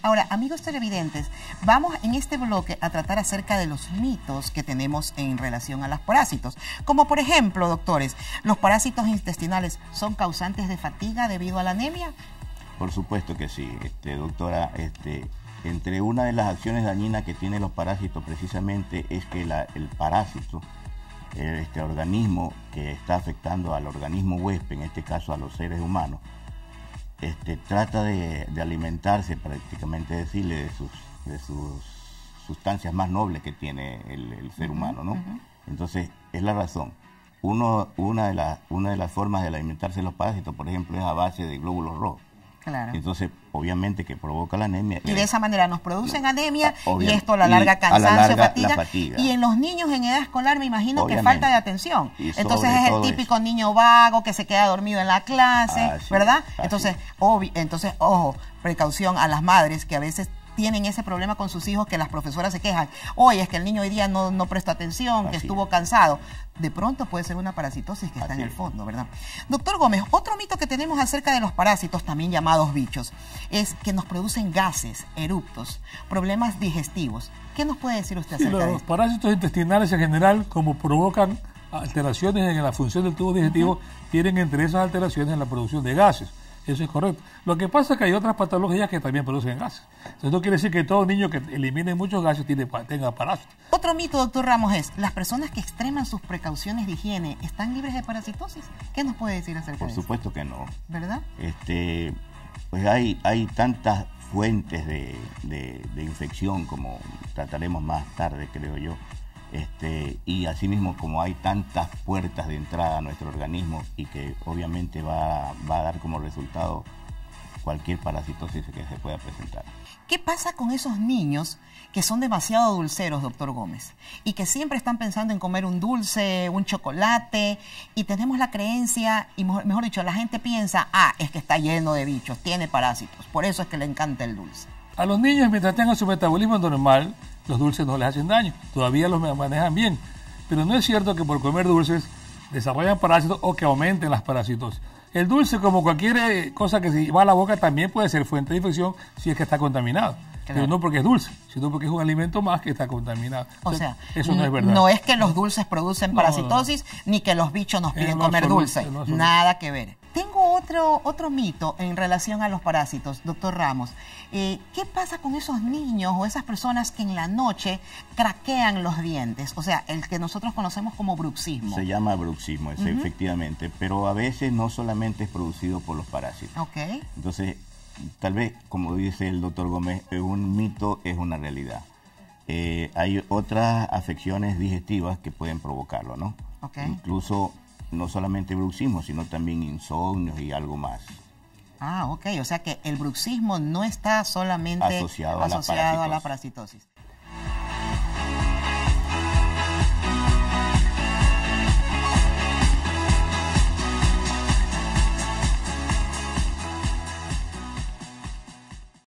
Ahora, amigos televidentes, vamos en este bloque a tratar acerca de los mitos que tenemos en relación a los parásitos. Como por ejemplo, doctores, ¿los parásitos intestinales son causantes de fatiga debido a la anemia? Por supuesto que sí, doctora. Entre una de las acciones dañinas que tienen los parásitos precisamente es que el parásito, este organismo que está afectando al organismo huésped, en este caso a los seres humanos, trata de alimentarse, prácticamente decirle, de sus sustancias más nobles que tiene el ser humano, ¿no? Entonces, es la razón. Una de las formas de alimentarse de los parásitos, por ejemplo, es a base de glóbulos rojos. Claro. Entonces, obviamente que provoca la anemia. Y de esa manera nos producen anemia y esto a la larga cansancio, fatiga. Y en los niños en edad escolar me imagino que falta de atención. Entonces es el típico niño vago que se queda dormido en la clase, ¿verdad? Entonces, ojo, precaución a las madres que a veces tienen ese problema con sus hijos, que las profesoras se quejan. Oye, es que el niño hoy día no prestó atención, que estuvo cansado. De pronto puede ser una parasitosis que está en el fondo, ¿verdad? Doctor Gómez, otro mito que tenemos acerca de los parásitos, también llamados bichos, es que nos producen gases, eruptos, problemas digestivos. ¿Qué nos puede decir usted acerca de esto? Los parásitos intestinales en general, como provocan alteraciones en la función del tubo digestivo, tienen entre esas alteraciones la producción de gases. Eso es correcto. Lo que pasa es que hay otras patologías que también producen gases. Entonces no quiere decir que todo niño que elimine muchos gases tenga parásitos. Otro mito, doctor Ramos, es ¿las personas que extreman sus precauciones de higiene están libres de parasitosis? ¿Qué nos puede decir acerca de eso? Por supuesto que no. ¿Verdad? Pues hay tantas fuentes de infección, como trataremos más tarde, creo yo. Y asimismo, como hay tantas puertas de entrada a nuestro organismo y que obviamente va a dar como resultado cualquier parasitosis que se pueda presentar. ¿Qué pasa con esos niños que son demasiado dulceros, doctor Gómez? Y que siempre están pensando en comer un dulce, un chocolate, y tenemos la creencia, y mejor dicho, la gente piensa, es que está lleno de bichos, tiene parásitos, por eso es que le encanta el dulce. A los niños, mientras tengan su metabolismo normal, los dulces no les hacen daño, todavía los manejan bien. Pero no es cierto que por comer dulces desarrollan parásitos o que aumenten las parasitosis. El dulce, como cualquier cosa que se va a la boca, también puede ser fuente de infección si es que está contaminado. Claro. Pero no porque es dulce, sino porque es un alimento más que está contaminado. O sea, eso no es verdad. No es que los dulces producen parasitosis, ni que los bichos nos piden comer dulce. Nada que ver. Tengo otro mito en relación a los parásitos, doctor Ramos. ¿Qué pasa con esos niños o esas personas que en la noche craquean los dientes? O sea, el que nosotros conocemos como bruxismo. Se llama bruxismo, efectivamente, pero a veces no solamente es producido por los parásitos. Okay. Entonces, tal vez, como dice el doctor Gómez, un mito es una realidad. Hay otras afecciones digestivas que pueden provocarlo, ¿no? Okay. Incluso no solamente bruxismo, sino también insomnios y algo más. Ok, o sea que el bruxismo no está solamente asociado a la parasitosis.